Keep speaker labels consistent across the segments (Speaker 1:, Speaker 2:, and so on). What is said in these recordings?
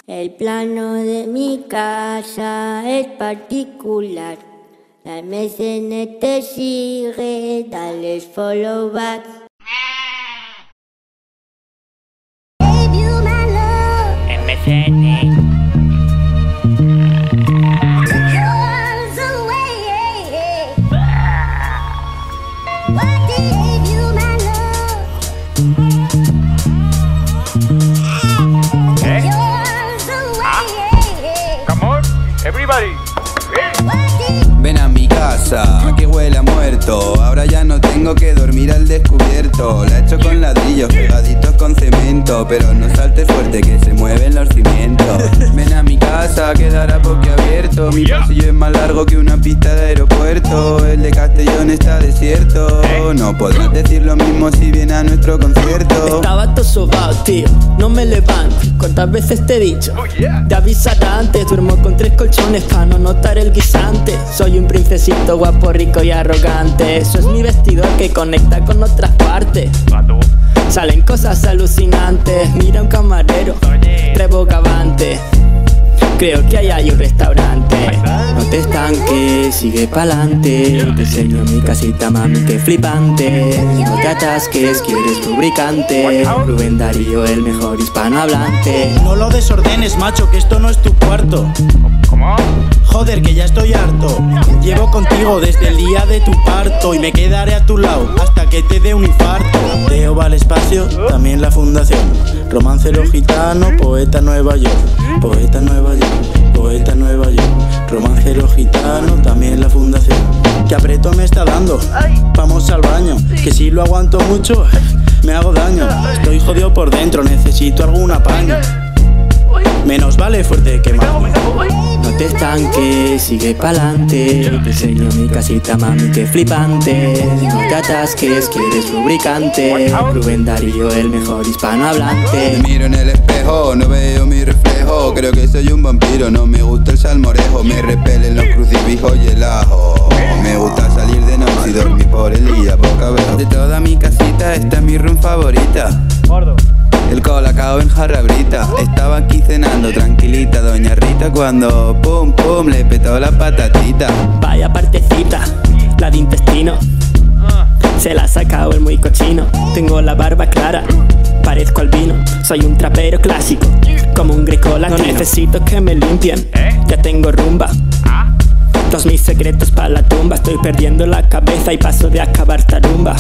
Speaker 1: El plano de mi casa es particular. La MSN te sigue, dale follow back. MSN.
Speaker 2: Ven a mi casa, que huele a muerto. Ahora ya no tengo que dormir al descubierto. La he hecho con ladrillos pegaditos con cemento. Pero no saltes fuerte que se mueven los cimientos. Ven a mi casa, quedará boquiabierto. Mi pasillo es más largo que una pista de aeropuerto. El de Castellón está desierto. No podrás decir lo mismo si viene a nuestro concierto.
Speaker 3: Estaba todo sobao, tío, no me levanto. ¿Cuántas veces te he dicho? Te avisará antes. Duermo con 3 colchones para no notar el guisante. Soy un princesito guapo, rico y arrogante. Eso es mi vestidor que conecta con otras partes. Salen cosas alucinantes. Mira un camarero, revocavante. Creo que ahí hay un restaurante. No te estanques, sigue pa'lante. Te enseño mi casita, mami, qué flipante. No te atasques, quieres lubricante. Rubén Darío, el mejor hispanohablante.
Speaker 4: No lo desordenes, macho, que esto no es tu cuarto.
Speaker 5: ¿Cómo?
Speaker 4: Joder, que ya estoy harto. Llevo contigo desde el día de tu parto y me quedaré a tu lado hasta que te dé un infarto. Leo va al espacio, también la fundación. Romancero gitano, poeta Nueva York. Poeta Nueva York, poeta Nueva York. Romancero gitano, también la fundación. Que aprieto me está dando, vamos al baño. Que si lo aguanto mucho, me hago daño. Estoy jodido por dentro, necesito algún apaño. Menos vale fuerte que mal.
Speaker 3: No te estanques, sigue pa'lante. Te enseño mi casita, mami, qué flipante. No te atasques, quieres lubricante. Rubén Darío, el mejor hispanohablante.
Speaker 2: Me miro en el espejo, no veo mi reflejo. Creo que soy un vampiro, no me gusta el salmorejo. Me repelen los crucifijos y el ajo. Me gusta salir de noche y dormir por el día, boca abajo. De toda mi casita, esta es mi room favorita. El colacao en jarra brita. Estaba aquí cenando tranquilita doña Rita cuando pum pum le petó la patatita.
Speaker 3: Vaya partecita, la de intestino. Se la ha sacado el muy cochino. Tengo la barba clara, parezco albino. Soy un trapero clásico, como un grecolatino. No necesito que me limpien, ya tengo rumba. Todos mis secretos para la tumba. Estoy perdiendo la cabeza y paso de acabar tarumba.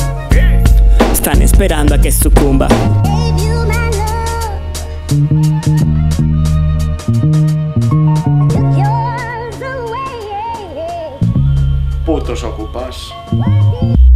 Speaker 3: Están esperando a que sucumba.
Speaker 5: Putos ocupas.